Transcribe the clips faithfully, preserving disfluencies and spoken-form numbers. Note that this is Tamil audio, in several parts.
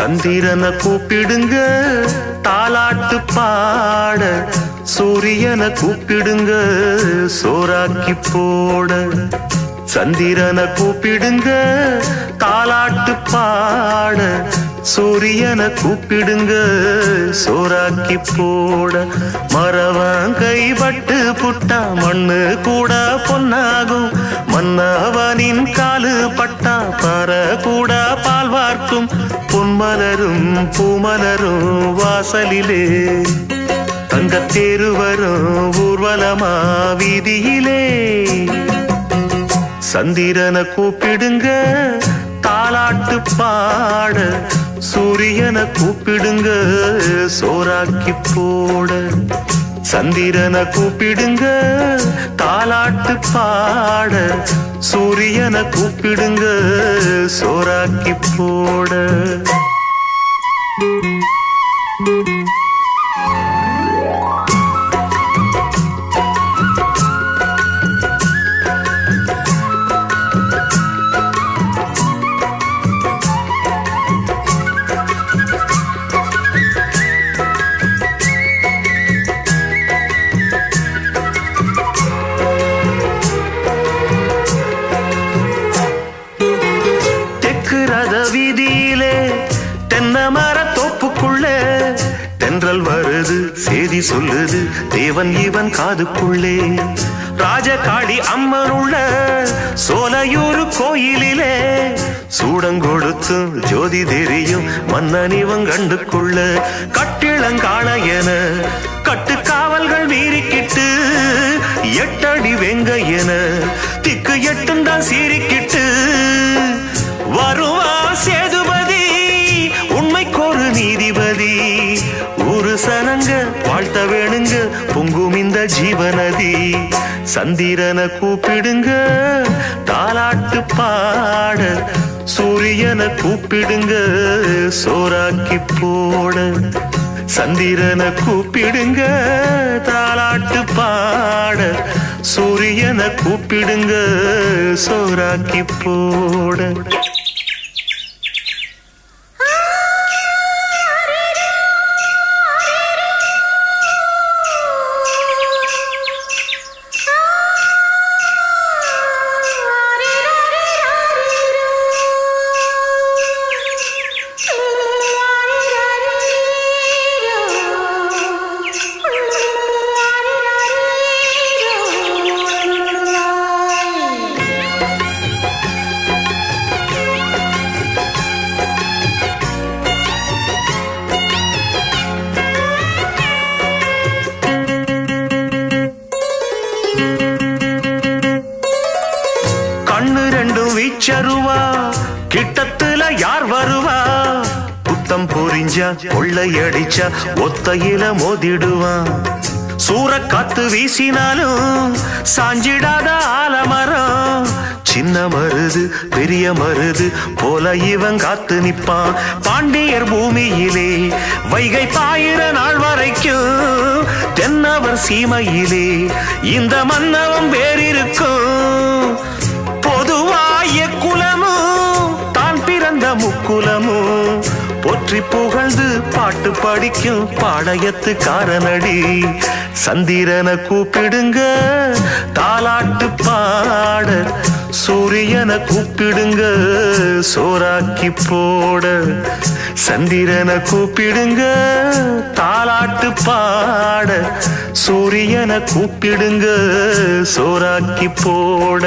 சந்திரனை கூப்பிடுங்க தாலாட்டு பாட, சூரியனை கூப்பிடுங்க சோறாக்கி போட. சந்திரனை கூப்பிடுங்க தாலாட்டு பாட, சூரியனை கூப்பிடுங்க சோறாக்கி போட. மரவன் கைப்பட்டு புட்டா மண்ணு கூட பொன்னாகும், மன்னவனின் காலு பட்டா பற கூட பால் வார்க்கும். பொன்மலரும் பூமலரும் வாசலிலே, தங்கத்தேரு வரும் ஊர்வலமா வீதியிலே. சந்திரனை கூப்பிடுங்க தாலாட்டு பாட, சூரியனை கூப்பிடுங்க சோறாக்கி போட. சந்திரனை கூப்பிடுங்க தாலாட்டு பாட, சூரியனை கூப்பிடுங்க சோறாக்கி போட. வீதியிலே தென்னை மர தோப்புக்குள்ளே தென்றல் வருது செய்தி சொல்லுது தேவன் இவன் காதுக்குள்ளே. ராஜகாளி அம்மன் உள்ள சோலையூர் கோயிலிலே, சூடங்கொடுத்து ஜோதி தெரியும் மன்னன் இவன் கண்டுக்குள்ள. கட்டிளங்காள என கட்டு காவல்கள் மீறிக்கிட்டு, எட்டடி வெங்க என திக்கு எட்டுந்தான் சீரிக்கிட்டு. வருவா சேதுபதி உண்மைக்கொரு நீதிபதி, ஒரு சனங்க வாழ்த்த வேணுங்க பொங்கும் இந்த ஜீவநதி. சந்திரனை கூப்பிடுங்க தாலாட்டு பாட, சூரியனை கூப்பிடுங்க சோறாக்கி போட. சந்திரனை கூப்பிடுங்க தாலாட்டு பாட, சூரியனை கூப்பிடுங்க சோறாக்கி போட. கண்ணு ரெண்டும் வீச்சருவா, கிட்டத்துல யார் வருவா? புத்தம் பொறிஞ்சா கொள்ளையடிச்சா ஒத்தையில மோதிடுவான். சூற காத்து வீசினாலும் சாஞ்சிடாத ஆலமரம், சின்ன மருது பெரிய மருது போல இவன் காத்து நிப்பான். பாண்டியர் பூமியிலே வைகை பாயிர நாள் வரைக்கும், தென்னவர் சீமையிலே இந்த மன்னவன் வேறிருக்கும். பொதுவாய குலமும் தான் பிறந்த முக்குலமும், போற்றி புகழ்ந்து பாட்டு படிக்கும் பாளையத்து காரனடி. சந்திரனை கூப்பிடுங்க தாலாட்டு பாட, சூரியனை கூப்பிடுங்க சோறாக்கி போட. சந்திரனை கூப்பிடுங்க தாலாட்டு பாட, சூரியனை கூப்பிடுங்க சோறாக்கி போட.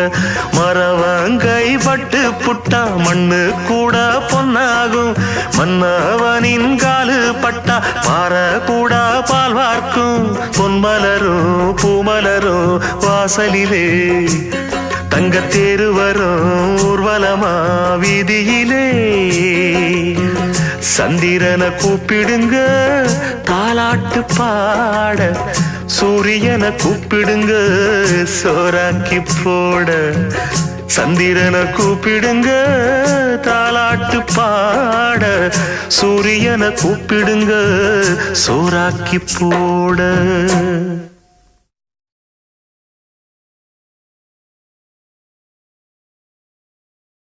மரவங்கை பட்டு புட்டா மண்ணு கூட பொன்னாகும், மன்னவனின் காலு பட்டா பாற கூட பால் வார்க்கும். பொன்மலரும் பூமலரும் வாசலிலே, தங்கத்தேரு வரும் ஊர்வலமா வீதியிலே. சந்திரனை கூப்பிடுங்க தாலாட்டு பாட, சூரியனை கூப்பிடுங்க சோறாக்கி போட. சந்திரனை கூப்பிடுங்க தாலாட்டு பாட, சூரியனை கூப்பிடுங்க சோறாக்கி போட.